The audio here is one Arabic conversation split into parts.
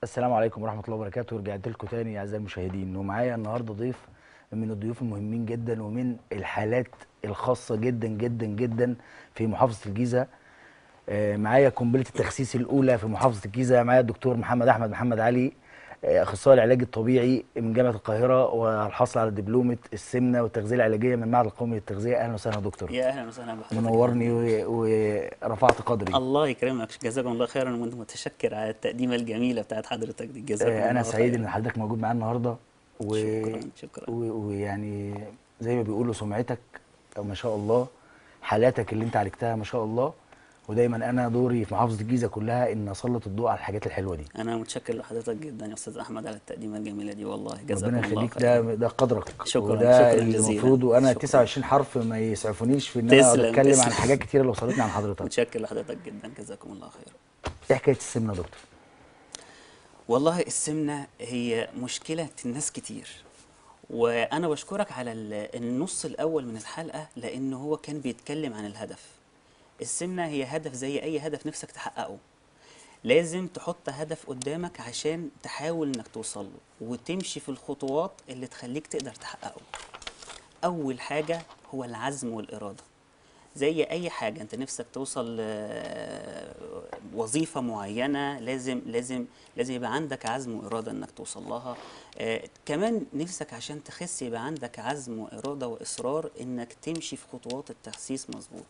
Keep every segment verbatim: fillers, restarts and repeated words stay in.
السلام عليكم ورحمة الله وبركاته. رجعت لكم تاني أعزائي المشاهدين، ومعايا النهارده ضيف من الضيوف المهمين جدا ومن الحالات الخاصة جدا جدا جدا في محافظة الجيزة. آه، معايا قنبلة التخسيس الأولى في محافظة الجيزة. معايا الدكتور محمد أحمد محمد علي، آه، أخصائي العلاج الطبيعي من جامعة القاهرة، والحاصل على دبلومة السمنة والتغذية العلاجية من المعهد القومي للتغذية. أهلا وسهلا يا دكتور. يا اهلا وسهلا بحضرتك يا منورني فندم. و- ورفعت قدري. الله يكرمك، جزاكم الله خيرا، وانت متشكر على التقديمه الجميله بتاعت حضرتك دي، جزاكم آه، انا الله سعيد خيرا. ان حضرتك موجود معانا النهارده و... شكرا شكرا. و- ويعني زي ما بيقولوا سمعتك او ما شاء الله، حالاتك اللي انت عالجتها ما شاء الله. ودايما انا دوري في محافظه الجيزه كلها ان اسلط الضوء على الحاجات الحلوه دي. انا متشكر لحضرتك جدا يا استاذ احمد على التقديمه الجميله دي، والله ربنا جزاكم الله يخليك، ده خيرا. ده قدرك شكرا وده شكرا اللي جزيلا. المفروض. وانا شكرا. تسعة وعشرين حرف ما يسعفونيش في ان انا اقعد تسلم اتكلم عن تسلم. حاجات كتيره اللي وصلتني عن حضرتك. متشكر لحضرتك جدا، جزاكم الله خيرا. ايه حكايه السمنه يا دكتور؟ والله السمنه هي مشكله الناس كتير، وانا بشكرك على ال- النص الاول من الحلقه، لان هو كان بيتكلم عن الهدف. السمنه هي هدف زي اي هدف نفسك تحققه، لازم تحط هدف قدامك عشان تحاول انك توصل له وتمشي في الخطوات اللي تخليك تقدر تحققه. اول حاجه هو العزم والاراده. زي اي حاجه انت نفسك توصل آه، وظيفه معينه، لازم لازم لازم يبقى عندك عزم واراده انك توصل لها. آه، كمان نفسك عشان تخس يبقى عندك عزم واراده واصرار انك تمشي في خطوات التخسيس مظبوط.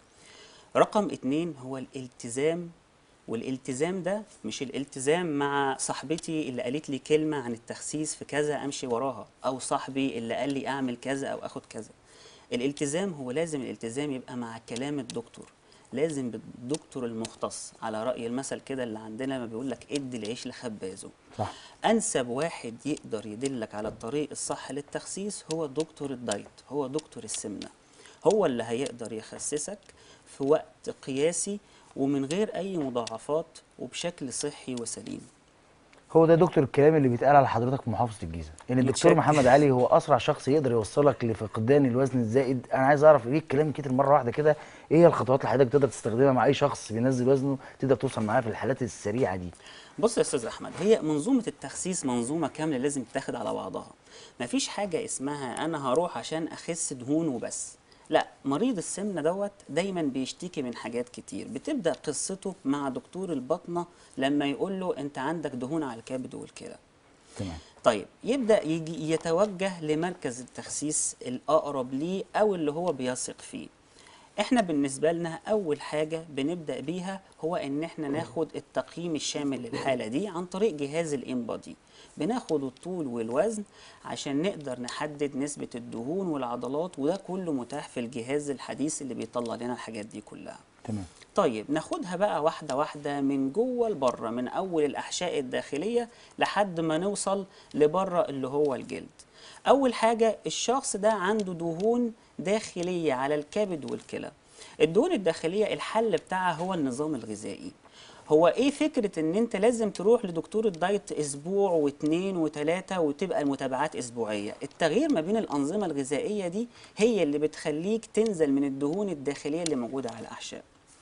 رقم اتنين هو الالتزام. والالتزام ده مش الالتزام مع صاحبتي اللي قالت لي كلمة عن التخسيس في كذا امشي وراها، او صاحبي اللي قال لي اعمل كذا او اخد كذا. الالتزام هو لازم الالتزام يبقى مع كلام الدكتور، لازم بالدكتور المختص، على رأي المثل كده اللي عندنا ما بيقول لك ادي العيش لخبازه. صح. انسب واحد يقدر يدلك على الطريق الصح للتخسيس هو دكتور الدايت، هو دكتور السمنة. هو اللي هيقدر يخسسك في وقت قياسي ومن غير اي مضاعفات وبشكل صحي وسليم. هو ده دكتور الكلام اللي بيتقال على حضرتك في محافظه الجيزه، ان الدكتور متشكر. محمد علي هو اسرع شخص يقدر يوصلك لفقدان الوزن الزائد. انا عايز اعرف ليه الكلام كتير مره واحده كده. ايه هي الخطوات اللي حضرتك تقدر تستخدمها مع اي شخص بينزل وزنه، تقدر توصل معاه في الحالات السريعه دي؟ بص يا استاذ احمد، هي منظومه التخسيس منظومه كامله لازم تتاخد على بعضها. مفيش حاجه اسمها انا هروح عشان اخس دهون وبس. لا، مريض السمنه دوت دايما بيشتكي من حاجات كتير، بتبدا قصته مع دكتور الباطنه لما يقول له انت عندك دهون على الكبد والكلى. تمام. طيب يبدا يجي يتوجه لمركز التخسيس الاقرب ليه او اللي هو بيثق فيه. احنا بالنسبة لنا اول حاجة بنبدأ بيها هو ان احنا ناخد التقييم الشامل للحالة دي عن طريق جهاز الانبادي. بناخد الطول والوزن عشان نقدر نحدد نسبة الدهون والعضلات، وده كله متاح في الجهاز الحديث اللي بيطلع لنا الحاجات دي كلها. تمام. طيب ناخدها بقى واحدة واحدة من جوه لبره، من أول الأحشاء الداخلية لحد ما نوصل لبره اللي هو الجلد. أول حاجة الشخص ده عنده دهون داخلية على الكبد والكلى. الدهون الداخلية الحل بتاعها هو النظام الغذائي. هو ايه فكرة ان انت لازم تروح لدكتور الدايت اسبوع واثنين وثلاثة وتبقى المتابعات اسبوعية؟ التغيير ما بين الانظمة الغذائية دي هي اللي بتخليك تنزل من الدهون الداخلية اللي موجودة على الاحشاء.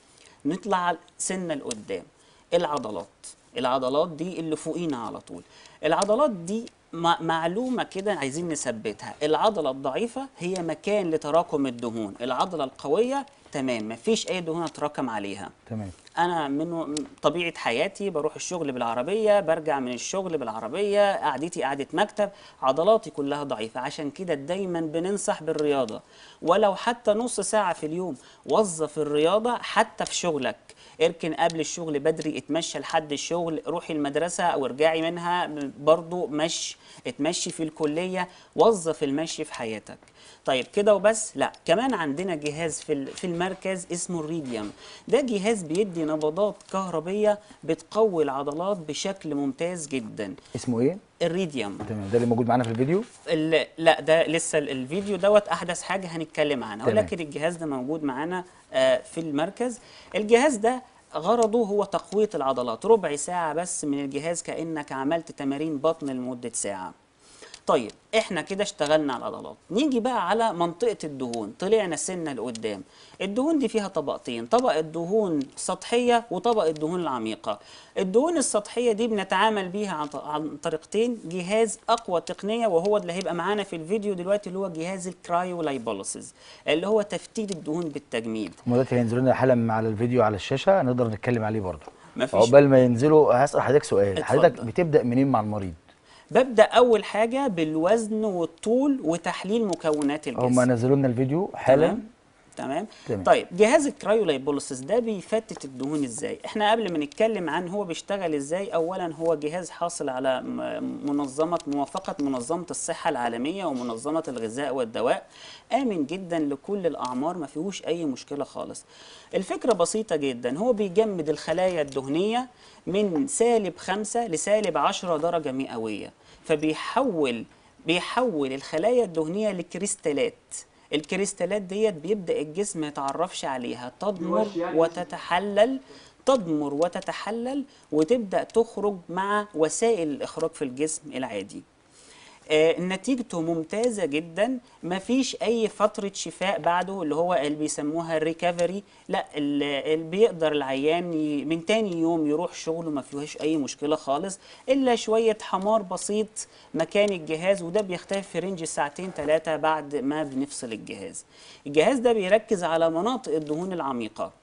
نطلع سنة لقدام، العضلات. العضلات دي اللي فوقينا على طول. العضلات دي معلومة كده عايزين نثبتها، العضلة الضعيفة هي مكان لتراكم الدهون، العضلة القوية تمام مفيش أي دهون تتراكم عليها. تمام. أنا من طبيعة حياتي بروح الشغل بالعربية، برجع من الشغل بالعربية، قعدتي قعدة مكتب، عضلاتي كلها ضعيفة. عشان كده دايما بننصح بالرياضة، ولو حتى نص ساعة في اليوم. وظف الرياضة حتى في شغلك، اركن قبل الشغل بدري، اتمشى لحد الشغل، روحي المدرسة او ارجعي منها برضو مشي، اتمشي في الكلية، وظف المشي في حياتك. طيب كده وبس؟ لا، كمان عندنا جهاز في في المركز اسمه الريديوم. ده جهاز بيدي نبضات كهربية بتقوي العضلات بشكل ممتاز جدا. اسمه ايه؟ الريديوم. تمام، ده اللي موجود معانا في الفيديو. ال- لا، ده لسه ال- الفيديو دوت احدث حاجه هنتكلم عنها، تمام. ولكن الجهاز ده موجود معانا آه، في المركز. الجهاز ده غرضه هو تقويه العضلات، ربع ساعه بس من الجهاز كانك عملت تمارين بطن لمده ساعه. طيب احنا كده اشتغلنا على العضلات، نيجي بقى على منطقة الدهون. طلعنا سنة لقدام. الدهون دي فيها طبقتين، طبقة دهون سطحية وطبقة دهون العميقة. الدهون السطحية دي بنتعامل بيها عن عن طريقتين، جهاز أقوى تقنية وهو اللي هيبقى معانا في الفيديو دلوقتي، اللي هو جهاز الكرايولايبوليسيس، اللي هو تفتيت الدهون بالتجميد. هم دلوقتي هينزلوا لنا حالا على الفيديو على الشاشه، نقدر نتكلم عليه برضه. مفيش. عقبال ما ينزلوا هسأل حضرتك سؤال، حضرتك اتفضل. بتبدأ منين مع المريض؟ ببدأ أول حاجة بالوزن والطول وتحليل مكونات هم الجسم. نزلوا لنا الفيديو حالا. تمام تمام. تمام. طيب جهاز الكرايولايبوليسيس ده بيفتت الدهون ازاي؟ احنا قبل ما نتكلم عن هو بيشتغل ازاي، اولا هو جهاز حاصل على م- منظمه موافقه منظمه الصحه العالميه ومنظمه الغذاء والدواء، امن جدا لكل الاعمار، ما فيهوش اي مشكله خالص. الفكره بسيطه جدا، هو بيجمد الخلايا الدهنيه من سالب خمسة لسالب عشرة درجه مئويه، فبيحول بيحول الخلايا الدهنيه لكريستالات. الكريستالات ديت بيبدأ الجسم ما يتعرفش عليها، تضمر وتتحلل، تضمر وتتحلل وتبدأ تخرج مع وسائل الإخراج في الجسم العادي. آه، نتيجته ممتازة جدا، مفيش أي فترة شفاء بعده اللي هو اللي بيسموها الريكفري، لا اللي بيقدر العيان ي- من تاني يوم يروح شغله ما فيهوش أي مشكلة خالص، إلا شوية حمار بسيط مكان الجهاز، وده بيختفي في رينج ساعتين ثلاثة بعد ما بنفصل الجهاز. الجهاز ده بيركز على مناطق الدهون العميقة.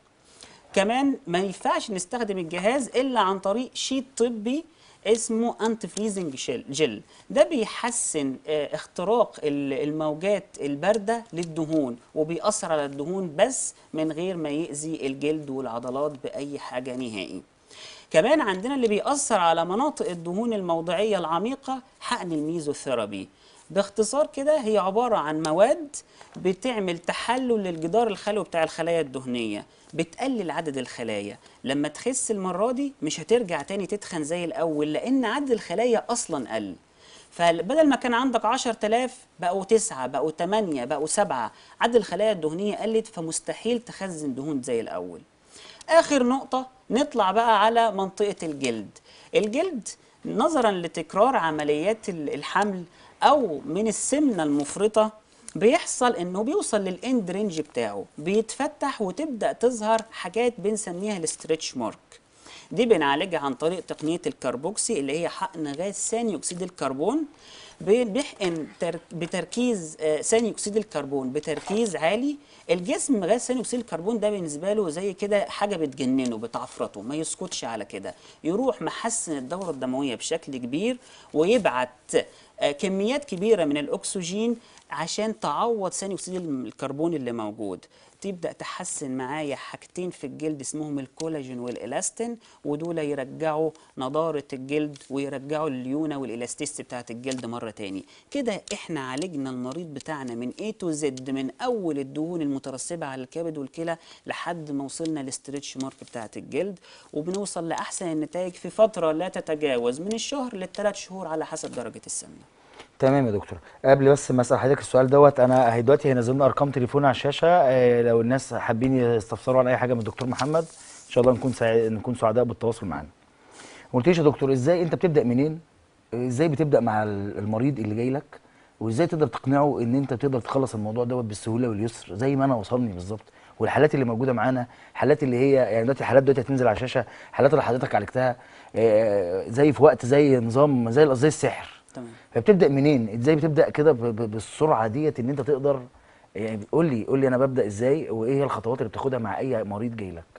كمان ما ينفعش نستخدم الجهاز الا عن طريق شيت طبي اسمه انتي فريزنج جل. ده بيحسن آه، اختراق ال- الموجات البارده للدهون، وبيأثر على الدهون بس من غير ما يأذي الجلد والعضلات بأي حاجه نهائي. كمان عندنا اللي بيأثر على مناطق الدهون الموضعية العميقة، حقن الميزوثيرابي. باختصار كده هي عبارة عن مواد بتعمل تحلل للجدار الخلوي بتاع الخلايا الدهنية، بتقلل عدد الخلايا. لما تخس المرة دي مش هترجع تاني تتخن زي الأول، لأن عدد الخلايا أصلا قل. فبدل ما كان عندك عشرة آلاف بقوا تسعة، بقوا تمانية، بقوا سبعة، عدد الخلايا الدهنية قلت، فمستحيل تخزن دهون زي الأول. آخر نقطة نطلع بقى على منطقة الجلد. الجلد نظرا لتكرار عمليات ال- الحمل أو من السمنة المفرطة، بيحصل انه بيوصل للاند رينج بتاعه، بيتفتح وتبدأ تظهر حاجات بنسميها الاستريتش مارك. دي بنعالجها عن طريق تقنية الكربوكسي، اللي هي حقن غاز ثاني أكسيد الكربون. بيحقن تر- بتركيز آه، ثاني أكسيد الكربون بتركيز عالي. الجسم غاز ثاني أكسيد الكربون ده بالنسبة له زي كده حاجة بتجننه بتعفرته، ما يسكتش على كده، يروح محسن الدورة الدموية بشكل كبير، ويبعت آه، كميات كبيرة من الأكسجين عشان تعوض ثاني أكسيد الكربون اللي موجود. تبدأ تحسن معايا حاجتين في الجلد اسمهم الكولاجين والإلاستين، ودول يرجعوا نضارة الجلد ويرجعوا الليونة والإلاستيست بتاعت الجلد مرة تاني. كده احنا عالجنا المريض بتاعنا من A to Z، من أول الدهون المترسبة على الكبد والكلى لحد ما وصلنا للاستريتش مارك بتاعت الجلد، وبنوصل لأحسن النتائج في فترة لا تتجاوز من الشهر للثلاث شهور على حسب درجة السمنة. تمام يا دكتور. قبل بس ما اسال حضرتك السؤال دوت، انا هي دلوقتي هينزل لنا ارقام تليفون على الشاشه، آه، لو الناس حابين يستفسروا عن اي حاجه من الدكتور محمد ان شاء الله نكون سعيد، نكون سعداء بالتواصل معانا. ما قلتليش يا دكتور ازاي انت بتبدا منين؟ ازاي بتبدا مع ال- المريض اللي جاي لك، وازاي تقدر تقنعه ان انت تقدر تخلص الموضوع دوت بالسهوله واليسر زي ما انا وصلني بالظبط؟ والحالات اللي موجوده معانا، حالات اللي هي يعني دلوقتي حالات دلوقتي هتنزل على الشاشه، حالات اللي حضرتك عالجتها آه، زي في وقت، زي نظام، زي زي السحر. تمام. فبتبدا منين؟ ازاي بتبدا كده ب- ب- بالسرعه ديت ان انت تقدر؟ يعني قول لي قول لي انا ببدا ازاي، وايه هي الخطوات اللي بتاخدها مع اي مريض جاي لك؟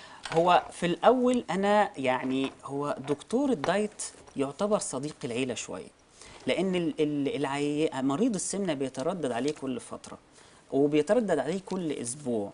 هو في الأول أنا يعني هو دكتور الدايت يعتبر صديق العيلة شوية، لأن ال- ال- العي... مريض السمنة بيتردد عليه كل فترة، وبيتردد عليه كل أسبوع.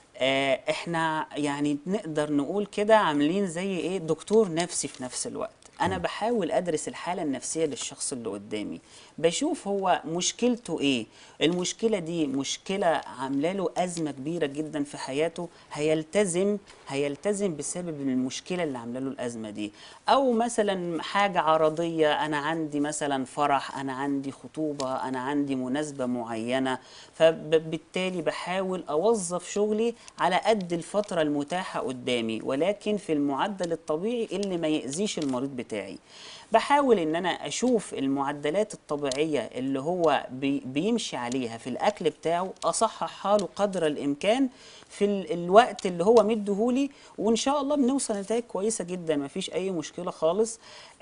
آه، احنا يعني نقدر نقول كده عاملين زي ايه، دكتور نفسي في نفس الوقت. انا بحاول ادرس الحالة النفسية للشخص اللي قدامي، بشوف هو مشكلته ايه. المشكلة دي مشكلة عامله له ازمة كبيرة جدا في حياته، هيلتزم هيلتزم بسبب المشكلة اللي عامله له الازمة دي، او مثلا حاجة عرضية، انا عندي مثلا فرح، انا عندي خطوبة، انا عندي مناسبة معينة، فبالتالي بحاول اوظف شغلي على قد الفترة المتاحة قدامي، ولكن في المعدل الطبيعي اللي ما يأذيش المريض بتاعي. بحاول ان انا اشوف المعدلات الطبيعيه اللي هو بي بيمشي عليها في الاكل بتاعه، اصححها له قدر الامكان في ال الوقت اللي هو مديهولي، وان شاء الله بنوصل لنتائج كويسه جدا، ما فيش اي مشكله خالص.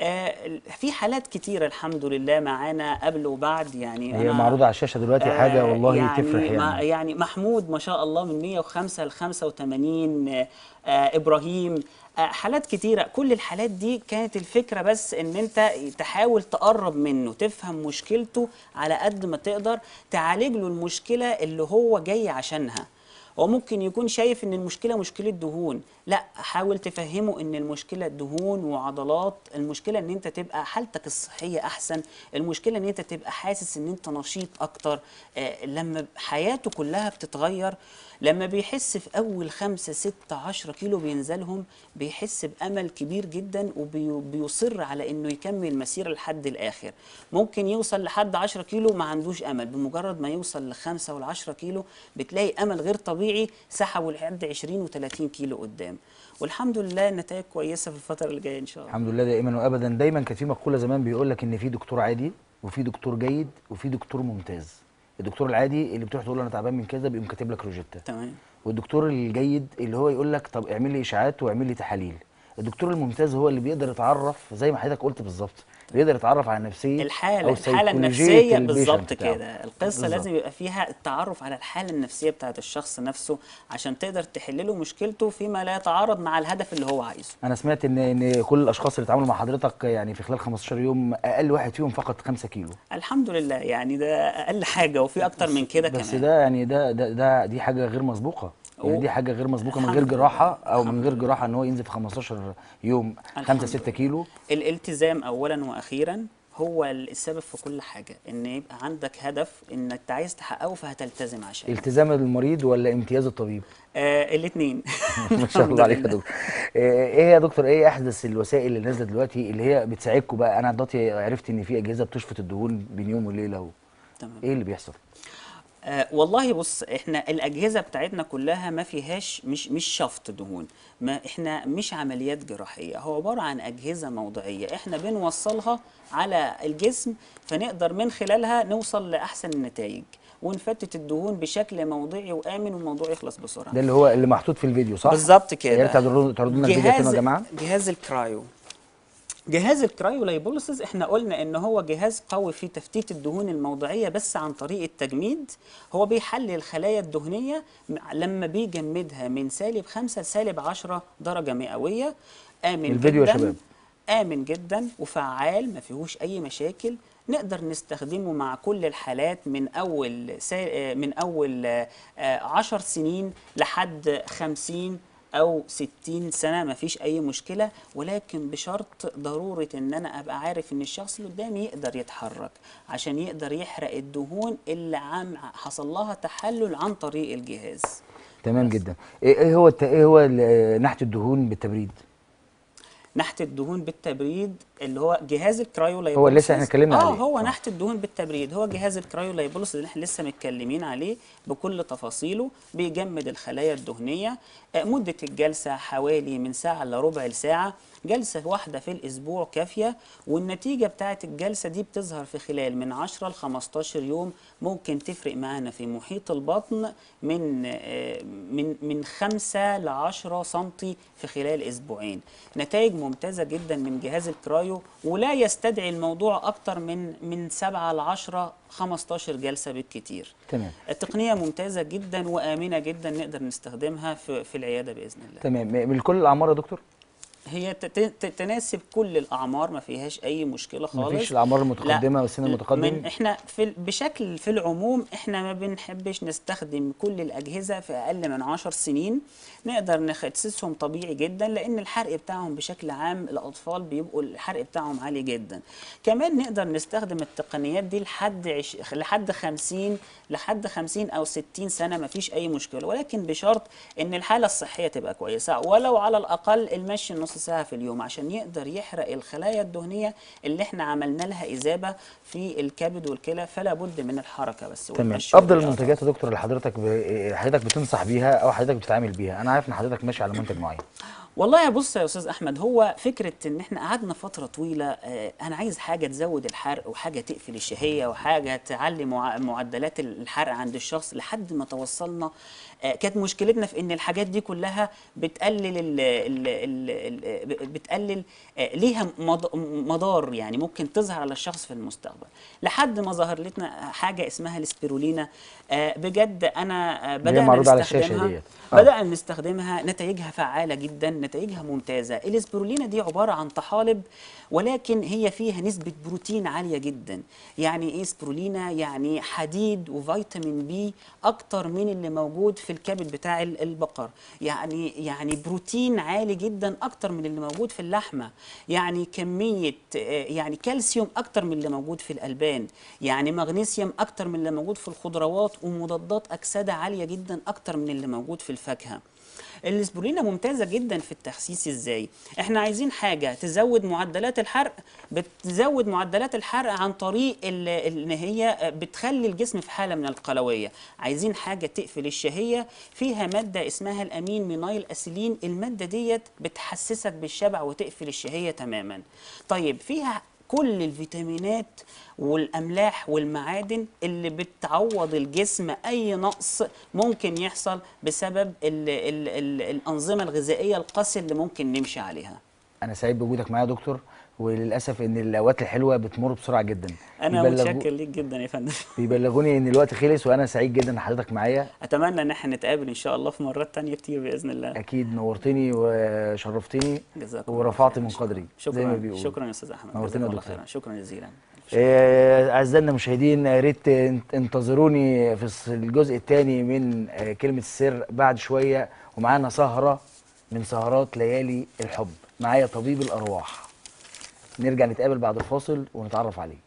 آه في حالات كتيره الحمد لله معانا قبل وبعد، يعني هي انا معروضه على الشاشه دلوقتي حاجه آه والله تفرح يعني ما يعني. يعني محمود ما شاء الله من مية وخمسة ل خمسة وتمانين، آه آه ابراهيم، آه حالات كتيره. كل الحالات دي كانت الفكره بس ان انت تحاول تقرب منه، تفهم مشكلته على قد ما تقدر، تعالج له المشكله اللي هو جاي عشانها. هو ممكن يكون شايف ان المشكله مشكله دهون، لا، حاول تفهمه ان المشكله دهون وعضلات، المشكله ان انت تبقى حالتك الصحيه احسن، المشكله ان انت تبقى حاسس ان انت نشيط اكتر. آه لما حياته كلها بتتغير، لما بيحس في اول خمسة ستة عشرة كيلو بينزلهم، بيحس بامل كبير جدا وبيصر على انه يكمل مسيره لحد الاخر. ممكن يوصل لحد عشرة كيلو ما عندوش امل، بمجرد ما يوصل لخمسة والعشرة كيلو بتلاقي امل غير طبيعي سحبه لحد عشرين وتلاتين كيلو قدام. والحمد لله النتائج كويسه في الفتره اللي جايه ان شاء الله. الحمد لله دائما وابدا. دايما كانت في مقوله زمان بيقول لك ان في دكتور عادي وفي دكتور جيد وفي دكتور ممتاز. الدكتور العادي اللي بتروح تقول له انا تعبان من كذا بيقوم كاتب لك روجيتا. تمام. والدكتور الجيد اللي هو يقول لك طب اعمل لي اشاعات واعمل لي تحاليل. الدكتور الممتاز هو اللي بيقدر يتعرف زي ما حضرتك قلت بالظبط، بيقدر يتعرف على نفسيه الحاله او الحاله سيكولوجيه النفسيه البيشنت بالظبط بتاعه. كده. القصه بالظبط. لازم يبقى فيها التعرف على الحاله النفسيه بتاعه الشخص نفسه، عشان تقدر تحل له مشكلته فيما لا يتعارض مع الهدف اللي هو عايزه. انا سمعت ان ان كل الاشخاص اللي اتعاملوا مع حضرتك يعني في خلال خمستاشر يوم اقل واحد فيهم فقط خمسة كيلو. الحمد لله، يعني ده اقل حاجه، وفي اكتر من كده بس كمان. ده يعني ده ده, ده دي حاجه غير مسبوقه. يعني و- دي حاجه غير مسبوقه من غير الحمد لله، جراحه او من الحمد غير لله، جراحه ان هو ينزل في خمستاشر يوم خمسة الحمد ستة لله. كيلو. الالتزام اولا واخيرا هو السبب في كل حاجه، ان يبقى عندك هدف انك انت عايز تحققه فهتلتزم عشانه. التزام المريض ولا امتياز الطبيب؟ آه الاثنين. ما شاء الحمد الله عليك يا لله. دكتور. ايه يا دكتور، ايه احدث الوسائل اللي نازله دلوقتي اللي هي بتساعدكم بقى؟ انا دلوقتي عرفت ان في اجهزه بتشفط الدهون بين يوم وليله و... تمام. ايه اللي بيحصل؟ آه والله بص، احنا الاجهزه بتاعتنا كلها ما فيهاش مش مش شفط دهون، ما احنا مش عمليات جراحيه، هو عباره عن اجهزه موضعيه احنا بنوصلها على الجسم، فنقدر من خلالها نوصل لاحسن النتائج ونفتت الدهون بشكل موضعي وامن، والموضوع يخلص بسرعه. ده اللي هو اللي محطوط في الفيديو صح؟ بالظبط يا ريت كده. تعرضوا تعرضوا لنا الفيديو تاني يا جهاز جماعه. جهاز الكرايو. جهاز الكرايولايبوليسيس احنا قلنا ان هو جهاز قوي في تفتيت الدهون الموضعيه بس عن طريق التجميد. هو بيحلل الخلايا الدهنيه لما بيجمدها من سالب خمسة لسالب عشرة درجه مئويه. امن الفيديو يا جدا، شباب. امن جدا وفعال، ما فيهوش اي مشاكل. نقدر نستخدمه مع كل الحالات من اول سا... من اول آه، عشر سنين لحد خمسين او ستين سنه، ما فيش اي مشكله، ولكن بشرط ضروره ان انا ابقى عارف ان الشخص اللي قدامي يقدر يتحرك عشان يقدر يحرق الدهون اللي عم حصل لها تحلل عن طريق الجهاز. تمام بس. جدا. ايه إيه هو الت... ايه هو ال- نحت الدهون بالتبريد؟ نحت الدهون بالتبريد اللي هو جهاز هو الكرايولايبوليسيس. لسه احنا اتكلمنا اه عليه. هو آه. نحت الدهون بالتبريد هو جهاز الكرايولايبوليسيس اللي احنا لسه متكلمين عليه بكل تفاصيله. بيجمد الخلايا الدهنيه. آه مده الجلسه حوالي من ساعه لربع ساعه، جلسه واحده في الاسبوع كافيه، والنتيجه بتاعه الجلسه دي بتظهر في خلال من عشرة ل خمستاشر يوم. ممكن تفرق معانا في محيط البطن من آه من من خمسة ل عشرة سنتي في خلال اسبوعين. نتائج ممتازه جدا من جهاز الكرايو، ولا يستدعي الموضوع اكتر من من سبعة ل عشرة خمستاشر جلسه بالكتير. تمام. التقنيه ممتازه جدا وامنه جدا، نقدر نستخدمها في في العياده باذن الله. تمام. من كل الاعمار يا دكتور؟ هي تت- ت- تناسب كل الاعمار، ما فيهاش اي مشكله خالص. مفيش الاعمار لا، المتقدمه والسن المتقدم؟ من احنا في ال- بشكل في العموم احنا ما بنحبش نستخدم كل الاجهزه في اقل من عشر سنين. نقدر نخسسهم طبيعي جدا، لان الحرق بتاعهم بشكل عام الاطفال بيبقوا الحرق بتاعهم عالي جدا. كمان نقدر نستخدم التقنيات دي لحد عش... لحد خمسين لحد خمسين او ستين سنه، ما فيش اي مشكله، ولكن بشرط ان الحاله الصحيه تبقى كويسه، ولو على الاقل المشي نص ساعه في اليوم عشان يقدر يحرق الخلايا الدهنيه اللي احنا عملنا لها اذابه في الكبد والكلى. فلا بد من الحركه بس تمام. والمشي افضل والرياضة. المنتجات يا دكتور اللي حضرتك ب... حضرتك بتنصح بيها او حضرتك بتتعامل بيها؟ انا عارف ان حضرتك ماشي على منتج معين. والله يا بص يا استاذ احمد، هو فكره ان احنا قعدنا فتره طويله، آه، انا عايز حاجه تزود الحرق وحاجه تقفل الشهيه وحاجه تعلي مع- معدلات الحرق عند الشخص لحد ما توصلنا. آه، كانت مشكلتنا في ان الحاجات دي كلها بتقلل ال ال ال ال بتقلل، آه، ليها مض- مضار يعني ممكن تظهر على الشخص في المستقبل، لحد ما ظهر لنا حاجه اسمها السبirulina. آه، بجد انا آه، اللي هي بدانا معروضه على الشاشه نستخدمها. ديت. اه. بدأنا نستخدمها، نتائجها فعالة جدا، نتائجها ممتازة. الاسبرولينا دي عبارة عن طحالب، ولكن هي فيها نسبة بروتين عالية جدا. يعني ايه سبرولينا؟ يعني حديد وفيتامين بي اكتر من اللي موجود في الكبد بتاع ال- البقر. يعني يعني بروتين عالي جدا اكتر من اللي موجود في اللحمة. يعني كمية آه، يعني كالسيوم اكتر من اللي موجود في الألبان. يعني مغنيسيوم اكتر من اللي موجود في الخضروات، ومضادات اكسدة عالية جدا اكتر من اللي موجود في الفاكهة. الاسبرولينا ممتازه جدا في التخسيس. ازاي؟ احنا عايزين حاجه تزود معدلات الحرق، بتزود معدلات الحرق عن طريق ال- ان هي بتخلي الجسم في حاله من القلويه. عايزين حاجه تقفل الشهيه، فيها ماده اسمها الامين مينايل اسيلين. الماده ديت بتحسسك بالشبع وتقفل الشهيه تماما. طيب فيها كل الفيتامينات والاملاح والمعادن اللي بتعوض الجسم اي نقص ممكن يحصل بسبب ال ال ال الانظمه الغذائيه القاسيه اللي ممكن نمشي عليها. انا سعيد بوجودك معايا يا دكتور، وللاسف ان الاوقات الحلوه بتمر بسرعه جدا. انا بيبلغوا متشكر ليك جدا يا فندم. بيبلغوني ان الوقت خلص، وانا سعيد جدا ان حضرتك معايا. اتمنى ان احنا نتقابل ان شاء الله في مرات تانية كتير باذن الله. اكيد نورتني وشرفتني جزاكم الله ورفعت خيرا. من شكرا قدري زي ما شكرا بيقولوا. شكرا يا استاذ احمد، نورتني جزاكم يا الله دكتور. خيرا، شكرا جزيلا. آه، اعزائنا المشاهدين، يا ريت انتظروني في الص- الجزء الثاني من آه، كلمة السر بعد شوية، ومعانا سهرة من سهرات ليالي الحب، معايا طبيب الأرواح. نرجع نتقابل بعد الفاصل ونتعرف عليه.